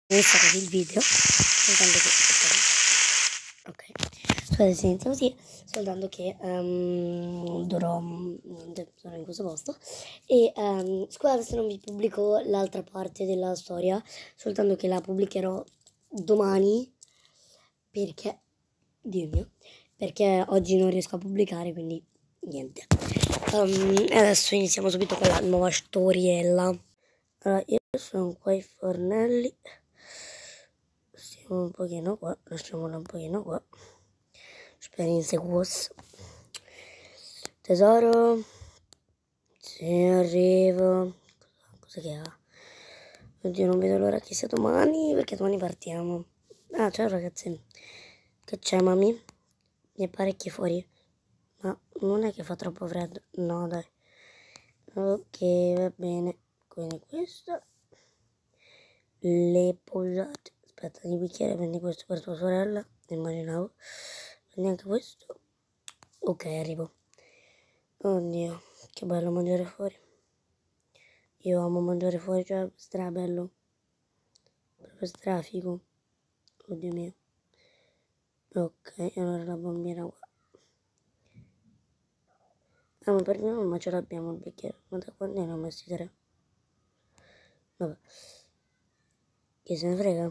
inizia così il video, soltanto che ok, scusate se inizia così, soltanto che sono in questo posto e scusate se non vi pubblico l'altra parte della storia, soltanto che la pubblicherò domani perché, Dio mio, perché oggi non riesco a pubblicare, quindi niente. E adesso iniziamo subito con la nuova storiella. Allora, io sono qua ai fornelli, stiamo un pochino qua, lasciamola un pochino qua, esperienze quos. Tesoro, sì, arrivo. Cosa che ha? Oddio, non vedo l'ora che sia domani, perché domani partiamo. Ah, ciao ragazzi, che c'è mami? Mi apparecchi fuori? Ma non è che fa troppo freddo? No, dai. Ok, va bene. Quindi questo. Le posate. Aspetta, di bicchiere, prendi questo per tua sorella. Immaginavo. Prendi anche questo. Ok, arrivo. Oddio, che bello mangiare fuori. Io amo mangiare fuori, cioè stra bello. Proprio strafigo. Oddio mio. Ok, allora la bambina qua. Ah, ma perché no? Ma ce l'abbiamo il bicchiere. Ma da quando ne ho messi 3? Vabbè. Chi se ne frega?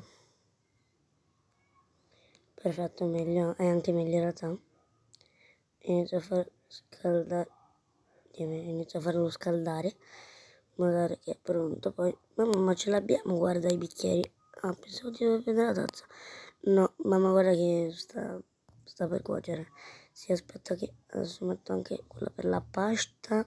Perfetto, meglio. È anche meglio in realtà. Inizio a far scaldare. Inizio a farlo scaldare. Guardare che è pronto. Poi. Mamma, ma ce l'abbiamo, guarda i bicchieri. Ah, pensavo di dover prendere la tazza. No, mamma, guarda che sta per cuocere. Si aspetta che adesso metto anche quella per la pasta.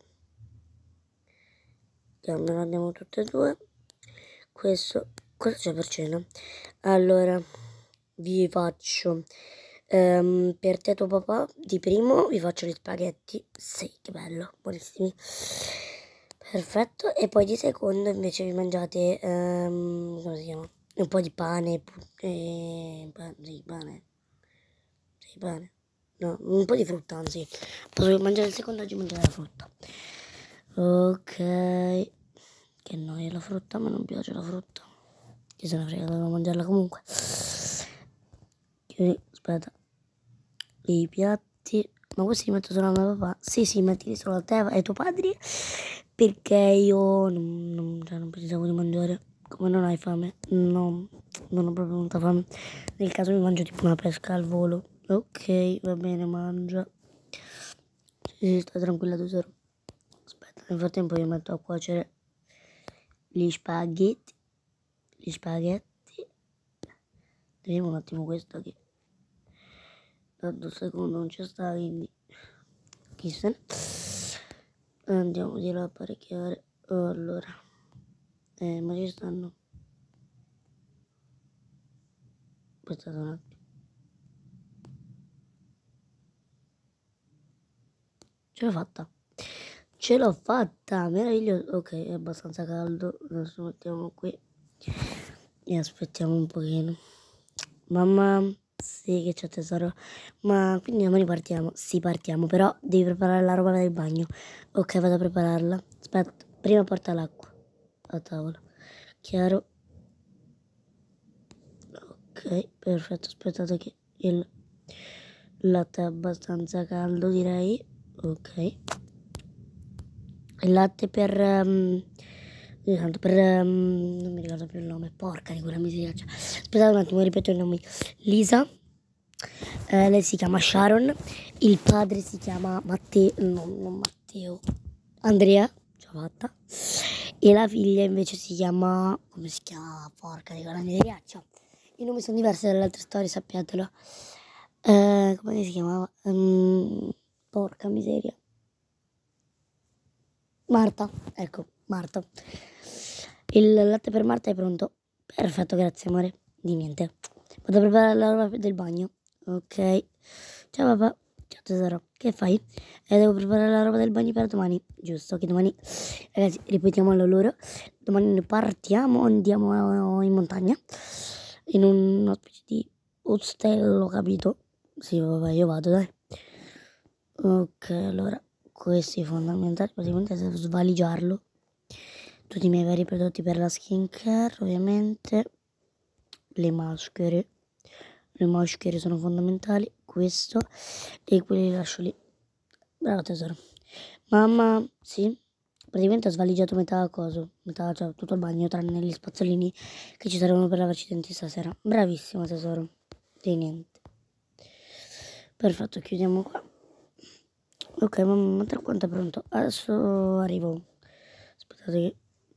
Che almeno abbiamo tutte e due. Questo, cosa c'è per cena? Allora, vi faccio per te e tuo papà di primo vi faccio gli spaghetti. Sì, che bello, buonissimi. Perfetto. E poi di secondo invece vi mangiate come si chiama? Un po' di pane, sì, pane. Sì, pane. No, un po' di frutta, anzi. Posso mangiare il secondo, oggi mangiare la frutta. Ok. Che noia la frutta, ma non piace la frutta. Chi se ne frega, devo mangiarla comunque. Aspetta. I piatti. Ma questi li metto solo a mio papà? Sì, mettili solo a te e ai tuoi padri. Perché io non pensavo di mangiare. Come non hai fame? No, non ho proprio molta fame. Nel caso mi mangio tipo una pesca al volo. Ok, va bene, mangia. Sì, sta tranquilla tesoro. Aspetta, nel frattempo io metto a cuocere gli spaghetti. Vediamo un attimo questo che da 2 secondi non ci sta, quindi chi se ne. Andiamo di là a apparecchiare. Allora, ma ci stanno. Aspettate un attimo. Ce l'ho fatta, meraviglioso. Ok, è abbastanza caldo. Adesso mettiamo qui e aspettiamo un pochino. Mamma, sì che c'è tesoro. Ma quindi domani partiamo? Sì, partiamo, però devi preparare la roba del bagno. Ok, vado a prepararla. Aspetta, prima porta l'acqua a tavola. Chiaro. Ok, perfetto. Aspettate che il latte è abbastanza caldo, direi. Ok. Il latte non mi ricordo più il nome, porca di quella miseria. Aspettate un attimo, ripeto i nomi. Lisa, lei si chiama Sharon, il padre si chiama Matteo, no, non Matteo, Andrea, già fatta, e la figlia invece si chiama, come si chiama, porca di quella miseria. I nomi sono diversi dalle altre storie, sappiatelo. Come si chiamava? Porca miseria. Marta, ecco, Marta. Il latte per Marta è pronto. Perfetto, grazie amore. Di niente. Vado a preparare la roba del bagno. Ok. Ciao papà. Ciao tesoro. Che fai? Devo preparare la roba del bagno per domani. Giusto, che domani. Ragazzi, ripetiamolo loro. Domani ne partiamo, andiamo in montagna. In una specie di ostello, capito? Sì, vabbè, io vado, dai. Ok, allora. Questi fondamentali, praticamente devo svaligiarlo. Tutti i miei vari prodotti per la skincare, ovviamente. le maschere. Le maschere sono fondamentali, questo, e quelli li lascio lì. Bravo tesoro. Mamma, sì, praticamente ho svaligiato metà cosa, cioè tutto il bagno, tranne gli spazzolini che ci servono per lavarci i denti stasera. Bravissimo tesoro, di niente. Perfetto, chiudiamo qua. Ok, mamma, tra quanto è pronto? Adesso arrivo. Aspettate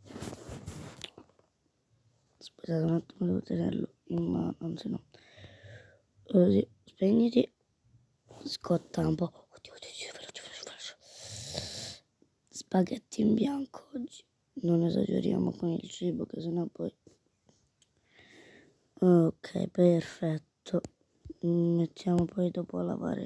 un attimo, devo tenerlo in mano, anzi no. Così, spegniti. Scotta un po'. Oddio, veloce. Spaghetti in bianco oggi. Non esageriamo con il cibo, che sennò poi... Ok, perfetto. Mettiamo poi dopo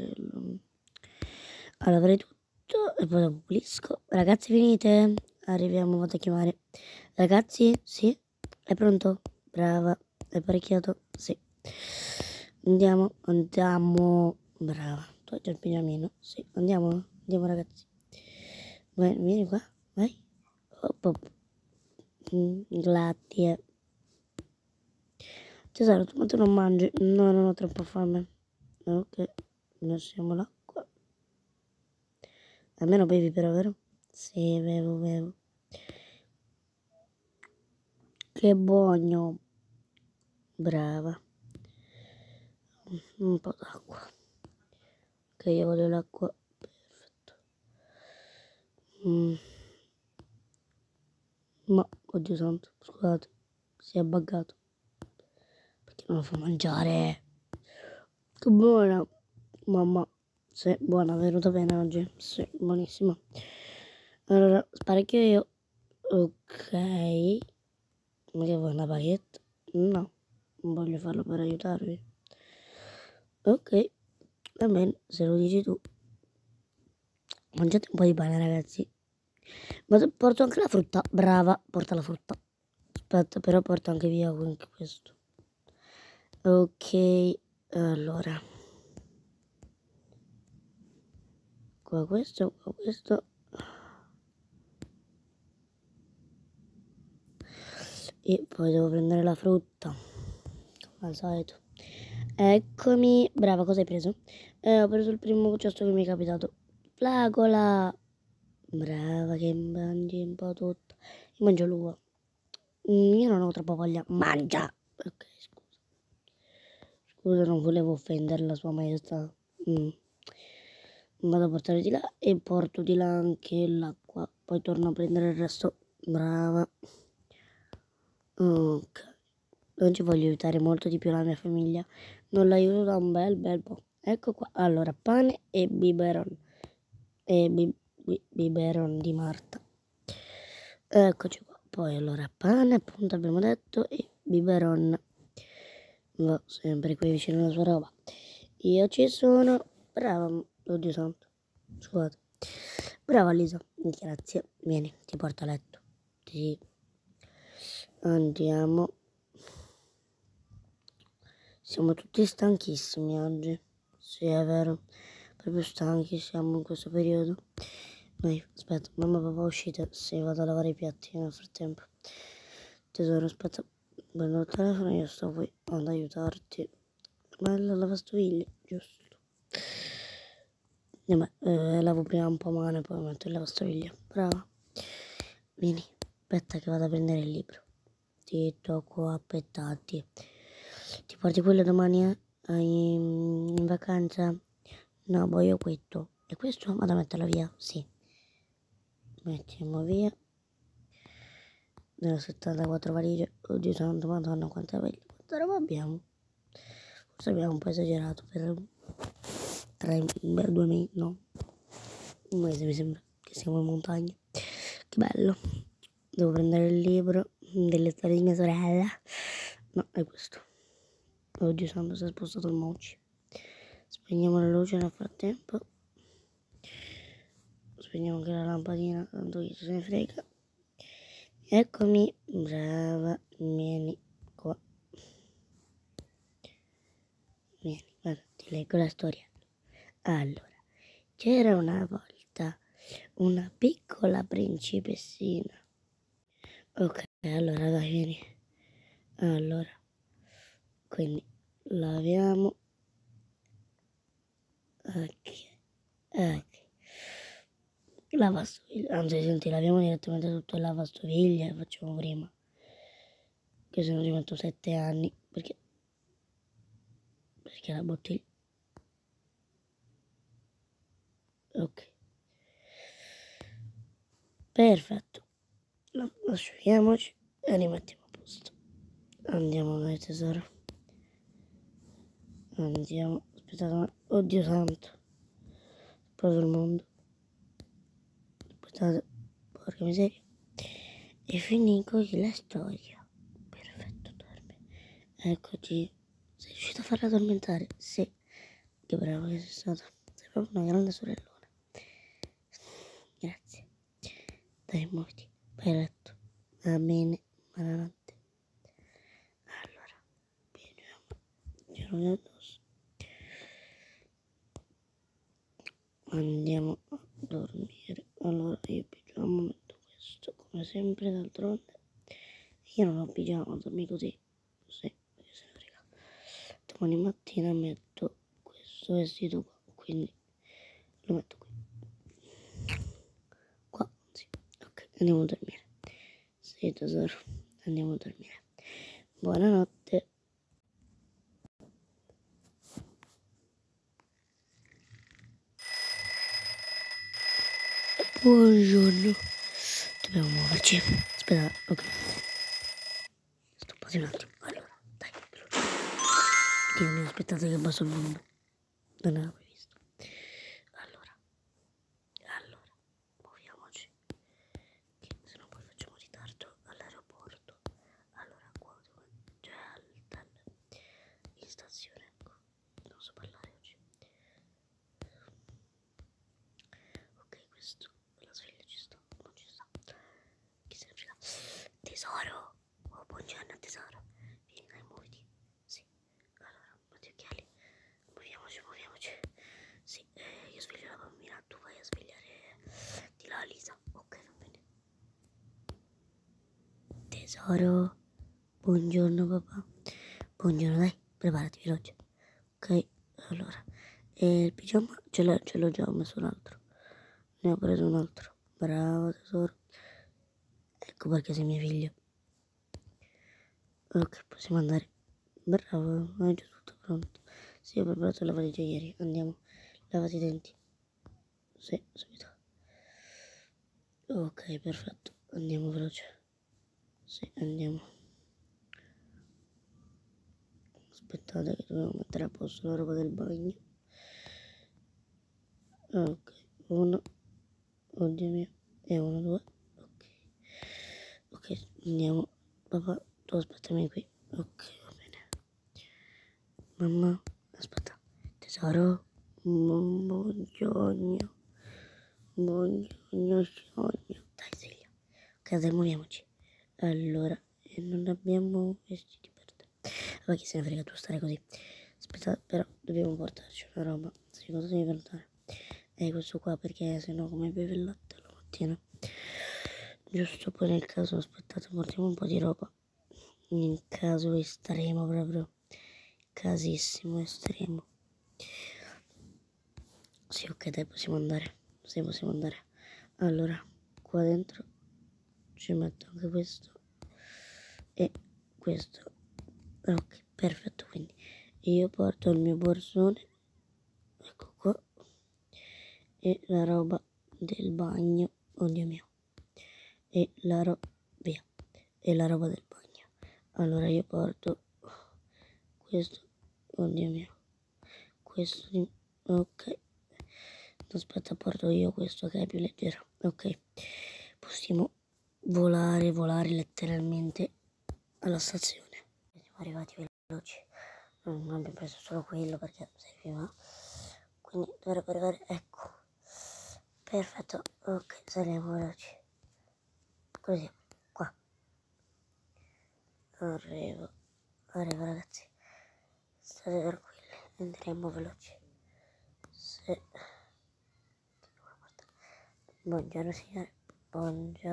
a lavare tutto e poi dopo pulisco. Ragazzi, finite? Arriviamo, vado a chiamare. Ragazzi, sì? È pronto? Brava. È apparecchiato? Sì. Andiamo. Brava. Tu hai già il pigiamino? Sì. Andiamo ragazzi. Vieni qua. Vai. Op. Grazie. Tesoro, ma tu non mangi? No, non ho troppa fame. Ok. Lasciamo l'acqua. Almeno bevi però, vero? Sì, bevo. Che buono. Brava. Un po' d'acqua. Ok, io voglio l'acqua. Perfetto. Ma, oddio santo, scusate. Si è buggato. Perché non lo fa mangiare? Che buona. Mamma. Sì, buona, è venuta bene oggi. Sì, buonissima. Allora, sparecchio io. Ok. Ma che vuoi una baguette? No, non voglio farlo per aiutarvi. Ok, va bene, se lo dici tu. Mangiate un po' di pane, ragazzi. Ma porto anche la frutta. Brava, porta la frutta. Aspetta, però porto anche via anche questo. Ok, allora. Qua questo. E poi devo prendere la frutta, come al solito. Eccomi. Brava, cosa hai preso? Ho preso il primo cesto che mi è capitato. Fragola. Brava, che mangi un po' tutto. Io mangio l'uva. Io non ho troppa voglia. Mangia. Ok, scusa. Scusa, non volevo offendere la sua maestà. Vado a portare di là e porto di là anche l'acqua. Poi torno a prendere il resto. Brava. Ok. Non ci voglio aiutare molto di più la mia famiglia. Non l'aiuto da un bel po'. Ecco qua. Allora, pane e biberon. E biberon di Marta. Eccoci qua. Poi allora pane, appunto abbiamo detto, e biberon. Va sempre qui vicino alla sua roba. Io ci sono. Brava. Oddio santo. Scusate. Brava Lisa. Grazie. Vieni, ti porto a letto. Sì. Andiamo. Siamo tutti stanchissimi oggi. Sì, è vero. Proprio stanchi siamo in questo periodo. Dai, aspetta, mamma e papà uscite. Sì, vado a lavare i piatti nel frattempo. Tesoro, aspetta. Prendo il telefono e io sto qui ad aiutarti. Ma è la lavastoviglie, giusto. Vabbè, lavo prima un po' mano e poi metto in lavastoviglie. Brava. Vieni, aspetta che vado a prendere il libro. Ti tocco aspettati. Ti porti quello domani in vacanza? No, voglio questo. E questo vado a metterlo via? Sì. Mettiamo via. Nelle 74 valigie. Oddio santo, madonna, quanta roba abbiamo. Forse abbiamo un po' esagerato per 2 mesi, no. Un mese mi sembra che siamo in montagna. Che bello. Devo prendere il libro delle storie di mia sorella. No, è questo. Oddio santo, si è spostato il mouse. Spegniamo la luce nel frattempo. Spegniamo anche la lampadina, tanto chi se ne frega. Eccomi, brava, vieni qua. Vieni, guarda, ti leggo la storia. Allora, c'era una volta una piccola principessina. Ok, allora dai, vieni. Allora, quindi laviamo. Ok. Lavastoviglie, anzi senti, laviamo direttamente tutto il lavastoviglie, facciamo prima, che se no ci metto 7 anni, perché la bottiglia. Ok, perfetto, asciughiamoci e rimettiamo a posto. Andiamo dai tesoro, andiamo, aspettate, oddio santo, proprio il mondo, aspettate, porca miseria, e finì così la storia. Perfetto, dorme, eccoci, sei riuscito a farla addormentare? Sì, che bravo che sei stata, sei proprio una grande sorellona, grazie, dai muoviti, vai a letto, va bene, buonanotte. Allora, pigiama addosso. Andiamo a dormire. Allora io pigiama metto questo, come sempre d'altronde. Io non ho pigiama, dormi così. Sì, perché se ne frega. Domani mattina metto questo vestito qua, quindi lo metto qui. Qua, sì. Ok, andiamo a dormire. Sì, tesoro, andiamo a dormire. Buonanotte. Buongiorno. Dobbiamo muoverci. Aspetta, ok. Sto quasi un attimo. Allora, dai, veloce. Dio mio, aspettate che abbasso il volume. Non avevo visto. Allora, muoviamoci. Che se no poi facciamo ritardo all'aeroporto. Allora, qua dove c'è in stazione, ecco. Non so parlare oggi. Ok, questo, la sveglia ci sta, non ci sta. Chi se ne frega. Tesoro! Oh, buongiorno tesoro. Vieni, dai, muoviti. Sì. Allora, metti gli occhiali. Muoviamoci. Sì, io sveglio la bambina, tu vai a svegliare di là Lisa. Ok, va bene. Tesoro. Buongiorno papà. Buongiorno, dai, preparati veloce. Ok, allora. E il pigiama ce l'ho già, ho messo un altro. Ne ho preso un altro. Bravo tesoro. Ecco perché sei mia figlia. Ok, possiamo andare. Bravo, è già tutto pronto. Sì, ho preparato la valigia ieri. Andiamo. Lavati i denti. Sì, subito. Ok, perfetto. Andiamo veloce. Sì, andiamo. Aspettate che dobbiamo mettere a posto la roba del bagno. Ok, uno. Oddio mio. E uno, due. Ok. Ok, andiamo. Papà, tu aspettami qui. Ok, va bene. Mamma, aspetta. Tesoro. Buongiorno. Buongiorno, sogno. Dai, sveglia. Ok, dai, muoviamoci. Allora, non abbiamo vestiti per te. Ma chi se ne frega, tu stare così. Aspetta, però dobbiamo portarci una roba. Sai cosa devi portare? Questo qua perché sennò come beve il latte la mattina. Giusto poi nel caso, aspettate, portiamo un po' di roba. In caso estremo proprio. Casissimo estremo. Sì, ok, dai, possiamo andare. Sì, possiamo andare. Allora, qua dentro ci metto anche questo e questo. Ok, perfetto, quindi io porto il mio borsone, ecco qua, e la roba del bagno, oddio mio, e la roba, via, e la roba del bagno. Allora io porto questo, oddio mio, questo, ok, aspetta, porto io questo che è più leggero, ok, possiamo volare letteralmente alla stazione. Siamo arrivati veloci, non abbiamo preso solo quello perché serviva, quindi dovrebbe arrivare, ecco, perfetto, ok, saliamo veloci, così, qua, arrivo ragazzi, state tranquilli, andremo veloci, se... buongiorno signore,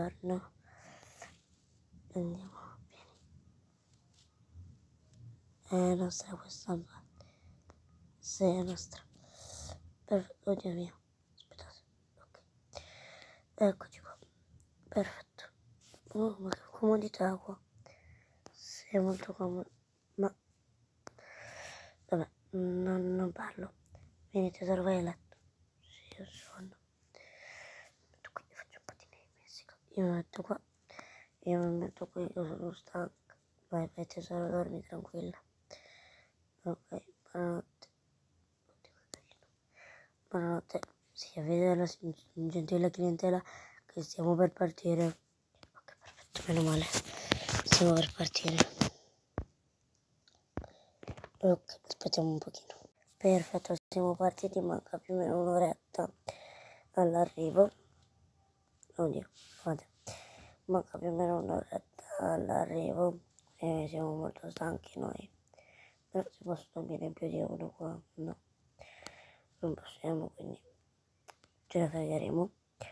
buongiorno, andiamo, vieni, È nostra questa parte. Sì, è nostra. Perfetto, oddio mio. Aspettate. Ok. Eccoci qua. Perfetto. Oh, ma che comodità qua. Sì, è molto comodo. Ma vabbè, non parlo. Vieni tesoro, vai a letto. Sì, ho sonno. Metto qui, faccio un po' di messico. Io mi metto qua. Io mi metto qui, io sono stanca. Vai, vai tesoro, dormi tranquilla. Ok, buonanotte. Buonanotte. Sì, avete la gentile clientela che stiamo per partire. Ok, perfetto, meno male. Stiamo per partire. Ok, aspettiamo un pochino. Perfetto, siamo partiti, manca più o meno un'oretta all'arrivo. Oddio, guarda, manca più o meno un'oretta all'arrivo e siamo molto stanchi noi. Però si può dormire in più di uno qua? No, non possiamo, quindi ce la cagheremo.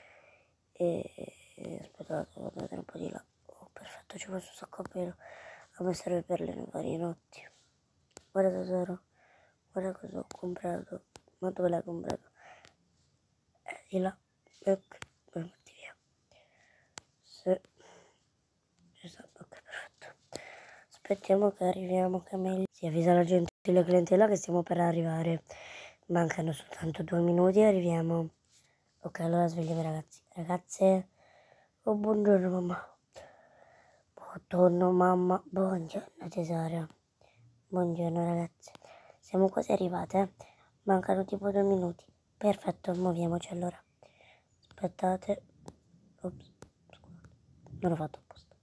E aspettate, devo vedere un po' di là. Oh, perfetto, ci posso sacco a pelo. A me serve per le varie notti. Guarda tesoro, guarda cosa ho comprato. Ma dove l'hai comprato? Di là. Ecco, poi metti via. Sì. Ci sta, ok, perfetto. Aspettiamo che arriviamo, che è meglio. Si avvisa la gentile clientela che stiamo per arrivare. Mancano soltanto 2 minuti e arriviamo. Ok, allora svegliamo i ragazzi. Ragazze, oh buongiorno mamma. Buongiorno mamma. Buongiorno tesoro. Buongiorno ragazze. Siamo quasi arrivate. Mancano tipo 2 minuti. Perfetto, muoviamoci allora. Aspettate. Ops, scusate. Non l'ho fatto apposta.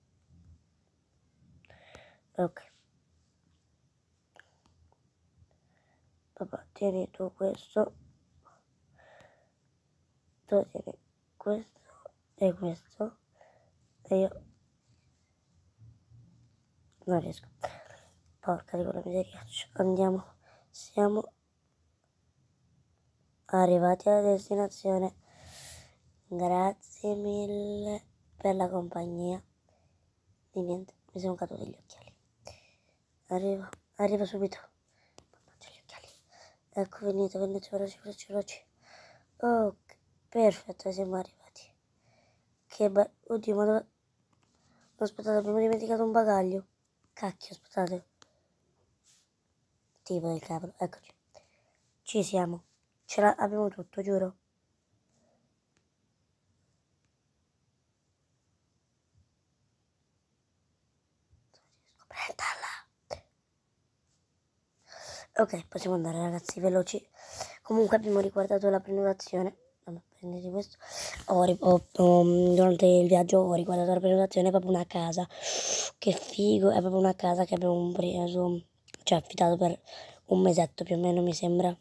Ok. Papà, tieni tu questo. Tu tieni questo e questo. E io non riesco. Porca di quella miseria. Andiamo. Siamo arrivati alla destinazione. Grazie mille per la compagnia. Di niente, mi sono caduti gli occhiali. Arriva subito. Mannaggia gli occhiali. Ecco, venite, veloci, veloci, veloci. Ok, perfetto, siamo arrivati. Che bello. Oddio, ma dove... Aspettate, abbiamo dimenticato un bagaglio. Cacchio, aspettate. Tipo del cavolo, eccoci. Ci siamo. Ce l'abbiamo tutto, giuro. Prenderla. Ok, possiamo andare ragazzi, veloci. Comunque abbiamo riguardato la prenotazione. Vabbè, prendete questo. Durante il viaggio ho riguardato la prenotazione, è proprio una casa. Che figo, è proprio una casa che abbiamo preso, cioè affittato per un mesetto più o meno, mi sembra.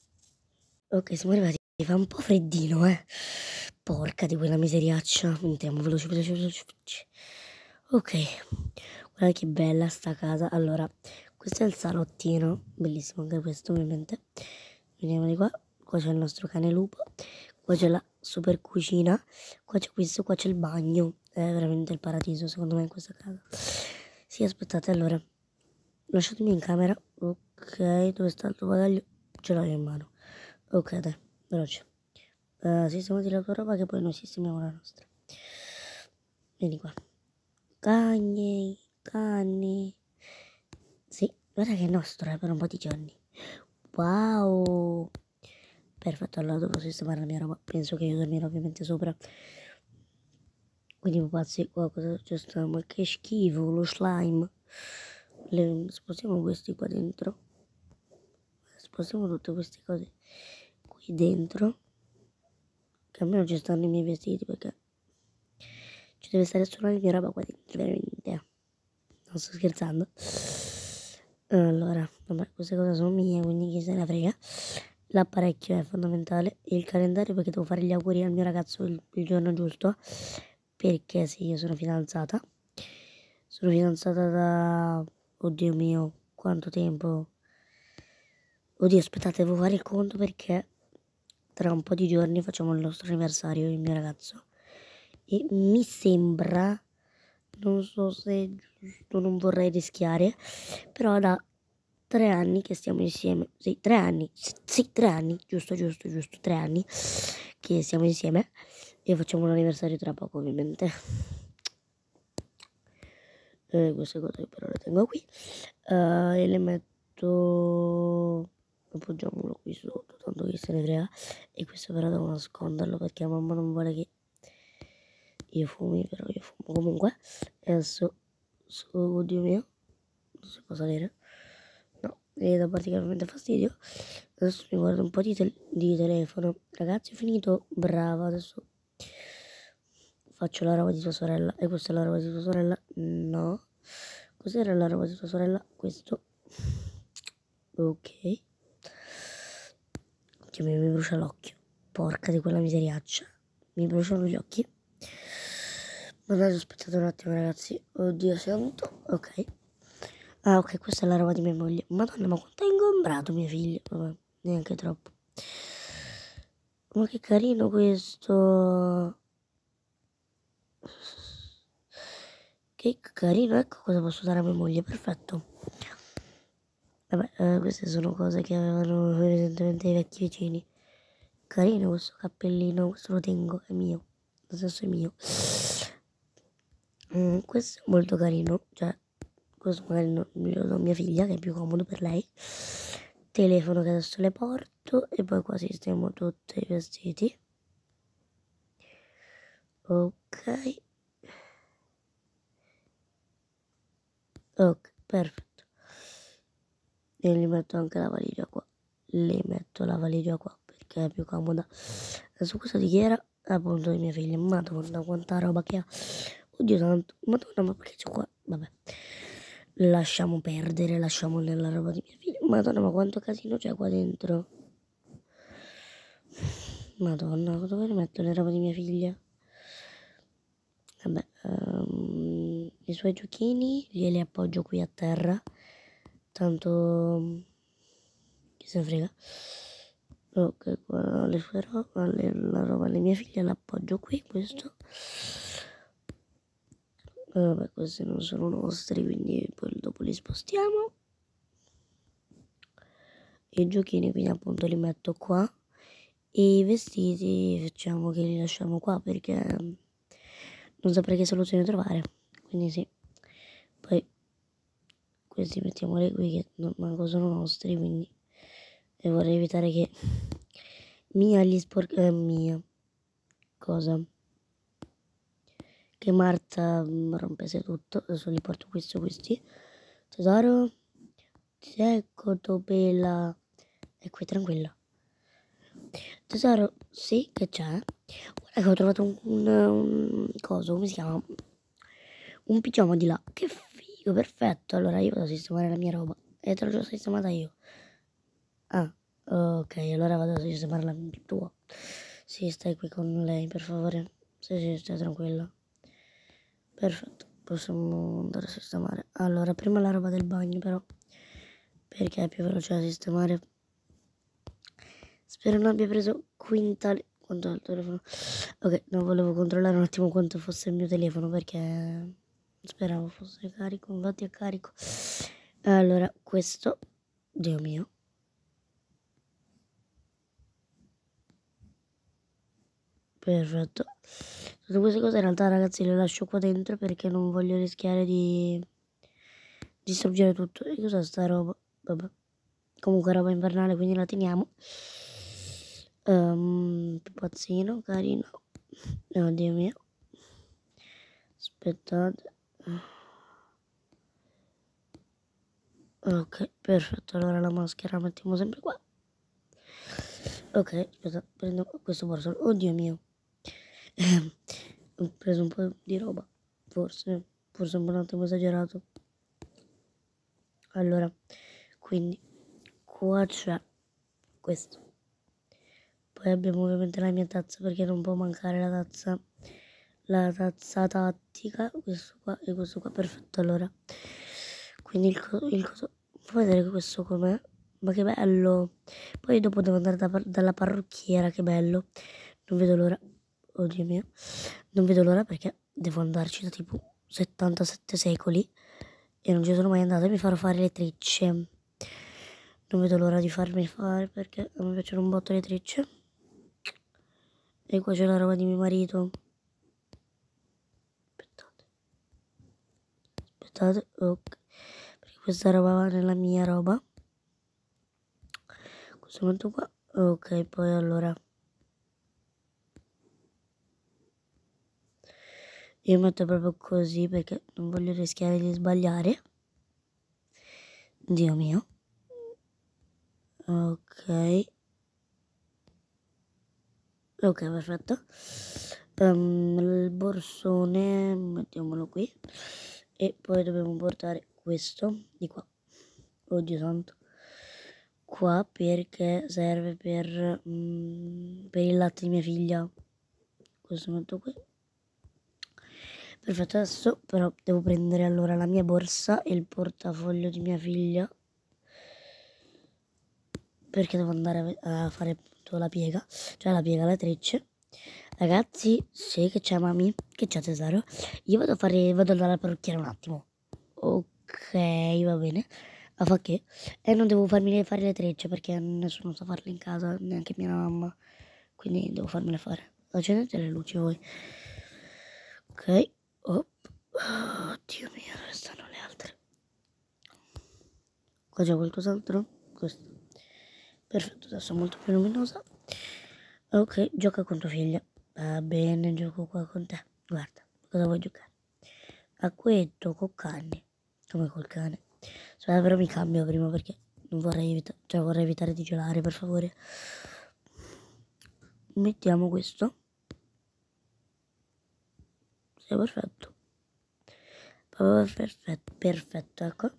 Ok, siamo arrivati. Fa un po' freddino, eh. Porca di quella miseriaccia. Entriamo veloci, veloci, veloci, veloci. Ok, guarda che bella sta casa. Allora, questo è il salottino. Bellissimo anche questo, ovviamente. Vediamo di qua. Qua c'è il nostro cane lupo. Qua c'è la super cucina. Qua c'è questo, qua c'è il bagno. È veramente il paradiso, secondo me, in questa casa. Sì, aspettate, allora. Lasciatemi in camera. Ok, dove sta il tuo bagaglio? Ce l'ho io in mano. Ok, dai, veloce. Sistemati la tua roba che poi noi sistemiamo la nostra. Vieni qua. Cagni, cani. Sì, guarda che è nostro, per un po' di giorni. Wow. Perfetto, allora devo sistemare la mia roba. Penso che io dormirò ovviamente sopra. Quindi pazzi, qua cosa c'è stato? Ma che schifo, lo slime. Spostiamo questi qua dentro. Spostiamo tutte queste cose qui dentro. Che almeno ci stanno i miei vestiti perché ci deve stare solo la mia roba qua dentro, veramente. Non sto scherzando. Allora, vabbè, queste cose sono mie, quindi chi se ne frega. L'apparecchio è fondamentale. Il calendario perché devo fare gli auguri al mio ragazzo il giorno giusto. Perché sì, io sono fidanzata. Sono fidanzata da... Oddio mio, quanto tempo? Oddio, aspettate, devo fare il conto perché tra un po' di giorni facciamo il nostro anniversario, io e il mio ragazzo. E mi sembra, non so se è giusto, non vorrei rischiare, però da 3 anni che stiamo insieme. Sì, 3 anni. Sì, 3 anni. Giusto, 3 anni che siamo insieme. E facciamo l'anniversario tra poco, ovviamente. Queste cose però le tengo qui. E le metto... appoggiamolo qui sotto, tanto che se ne frega. E questo però devo nasconderlo perché la mamma non vuole che io fumi, però io fumo comunque. E adesso, oddio mio, non si può salire. No, mi dà particolarmente fastidio. Adesso mi guardo un po' di telefono. Ragazzi, ho finito. Brava, adesso faccio la roba di tua sorella. E questa è la roba di tua sorella? No. Cos'era la roba di tua sorella? Questo. Ok. Che mi brucia l'occhio. Porca di quella miseriaccia. Mi bruciano gli occhi. Vabbè, aspettate un attimo, ragazzi. Oddio santo. Ok. Ah, ok, questa è la roba di mia moglie. Madonna, ma quanto è ingombrato mio figlio. Vabbè, neanche troppo. Ma che carino questo. Che carino, ecco cosa posso dare a mia moglie, perfetto. Vabbè, queste sono cose che avevano evidentemente i vecchi vicini. Carino questo cappellino, questo lo tengo, è mio. Nel senso è mio. Questo è molto carino, cioè questo magari lo do a mia figlia che è più comodo per lei. Telefono che adesso le porto e poi qua sistemo tutti i vestiti. Ok. Ok, perfetto. E gli metto anche la valigia qua. Le metto la valigia qua perché è più comoda. Adesso questa di chi era? Appunto di mia figlia. Madonna, quanta roba che ha. Oddio tanto. Madonna, ma perché c'è qua? Vabbè. Lasciamo perdere, lasciamo nella roba di mia figlia. Madonna, ma quanto casino c'è qua dentro. Madonna, dove le metto le robe di mia figlia? Vabbè, i suoi giochini glieli appoggio qui a terra. Tanto chi se ne frega. Ok, qua le sue robe, la roba delle mie figlie l'appoggio qui, questo. Vabbè, questi non sono nostri, quindi poi dopo li spostiamo. I giochini quindi appunto li metto qua. E i vestiti facciamo che li lasciamo qua perché non saprei che soluzione trovare. Quindi sì. Poi questi mettiamoli qui che non manco sono nostri, quindi e vorrei evitare che mia cosa che Marta rompesse tutto. Adesso li porto questi tesoro, ecco Topela e qui tranquilla. Tesoro, sì, che c'è? Guarda che ho trovato un coso, come si chiama? Un pigiama di là. Che figo, perfetto. Allora io vado a sistemare la mia roba. E te l'ho già sistemata io. Ah, ok, allora vado a sistemare la tua. Sì, stai qui con lei, per favore. Sì, stai tranquilla. Perfetto, possiamo andare a sistemare. Allora, prima la roba del bagno, però. Perché è più veloce da sistemare. Spero non abbia preso quintali. Quanto è il telefono? Ok, non volevo controllare un attimo quanto fosse il mio telefono perché speravo fosse carico, infatti è carico. Allora, questo, Dio mio. Perfetto. Tutte queste cose in realtà ragazzi le lascio qua dentro perché non voglio rischiare di distruggere tutto. E cos'è sta roba? Vabbè. Comunque roba invernale, quindi la teniamo. Pupazzino, carino. Oddio mio. Aspettate. Ok, perfetto. Allora la maschera la mettiamo sempre qua. Ok, aspetta, prendo questo borsolo. Oddio mio. Ho preso un po' di roba. Forse un po' un attimo esagerato. Allora, quindi qua c'è questo. Poi abbiamo ovviamente la mia tazza perché non può mancare la tazza tattica, questo qua e questo qua, perfetto. Allora, quindi il coso, puoi vedere questo com'è? Ma che bello! Poi dopo devo andare dalla parrucchiera, che bello! Non vedo l'ora, oddio mio, non vedo l'ora perché devo andarci da tipo 77 secoli e non ci sono mai andata e mi farò fare le trecce. Non vedo l'ora di farmi fare perché a me piacciono un botto le trecce. E qua c'è la roba di mio marito. Aspettate, ok. Perché questa roba va nella mia roba. Questo metto qua. Ok, poi allora io metto proprio così perché non voglio rischiare di sbagliare. Dio mio. Ok. Ok, perfetto. Il borsone mettiamolo qui. E poi dobbiamo portare questo di qua. Oddio santo. Qua perché serve per il latte di mia figlia. Questo metto qui. Perfetto, adesso però devo prendere allora la mia borsa e il portafoglio di mia figlia, perché devo andare a fare appunto la piega, cioè la piega, la trecce. Ragazzi, sì che c'è mami, che c'è tesoro, io vado dalla parrucchiera un attimo. Ok, va bene. Ma fa che? E non devo farmi fare le trecce perché nessuno sa farle in casa, neanche mia mamma, quindi devo farmele fare. Accendete le luci voi. Ok, oh. Dio mio, dove stanno le altre? Qua c'è qualcos'altro? Questo. Perfetto, adesso è molto più luminosa. Ok, gioca con tua figlia. Va bene, gioco qua con te. Guarda, cosa vuoi giocare? Acquetto, col cane. Come col cane? Aspetta, però mi cambio prima perché non vorrei vorrei evitare di gelare, per favore. Mettiamo questo. Sì, perfetto. Perfetto, perfetto, ecco.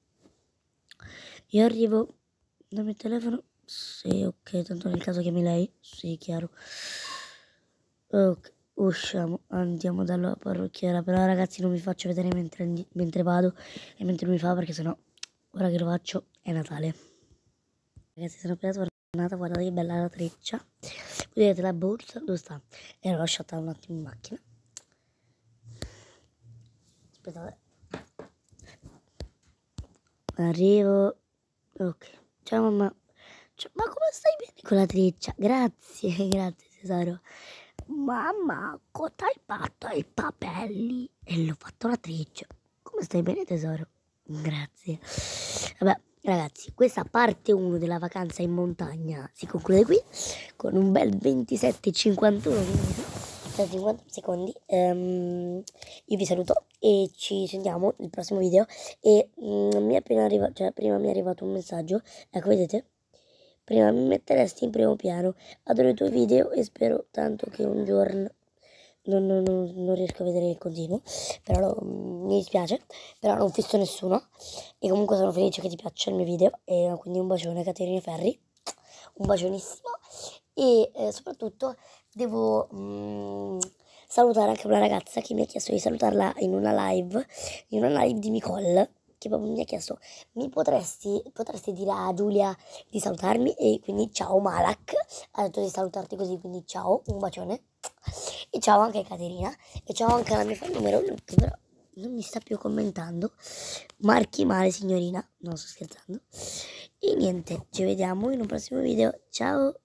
Io arrivo dal mio telefono. Sì, ok, tanto nel caso chiami lei. Sì, chiaro. Ok, usciamo, andiamo dalla parrucchiera. Però ragazzi non vi faccio vedere mentre vado e mentre mi fa, perché sennò ora che lo faccio è Natale. Ragazzi, sono appena tornata, guardate che bella la treccia. Vedete la borsa, dove sta? E l'ho lasciata un attimo in macchina. Aspettate. Arrivo. Ok. Ciao mamma. Ma come stai bene con la treccia? Grazie, grazie tesoro. Mamma, cosa hai fatto ai papelli? E l'ho fatto la treccia. Come stai bene tesoro? Grazie. Vabbè, ragazzi, questa parte 1 della vacanza in montagna si conclude qui con un bel 27,51 minuti, 50 secondi. Io vi saluto e ci sentiamo nel prossimo video. E mi è appena arrivato, cioè prima mi è arrivato un messaggio, ecco vedete, prima mi metteresti in primo piano, adoro i tuoi video e spero tanto che un giorno non riesco a vedere il continuo, però mi dispiace, però non fisso nessuno e comunque sono felice che ti piaccia il mio video e quindi un bacione Caterina Ferri, un bacionissimo e soprattutto devo salutare anche una ragazza che mi ha chiesto di salutarla in una live di Nicole, che proprio mi ha chiesto, potresti dire a Giulia di salutarmi? E quindi ciao Malak, ha detto di salutarti così, quindi ciao, un bacione. E ciao anche Caterina, e ciao anche alla mia fan numero 1, che però non mi sta più commentando. Marchi male signorina, non sto scherzando. E niente, ci vediamo in un prossimo video, ciao!